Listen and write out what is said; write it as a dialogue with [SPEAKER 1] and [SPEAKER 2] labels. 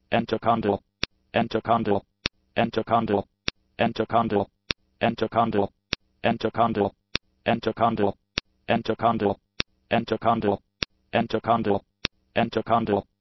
[SPEAKER 1] entocondyle, entocondyle, entocondyle, entocondyle, entocondyle, entocondyle, entocondyle, entocondyle, entocondyle, entocondyle, entocondyle.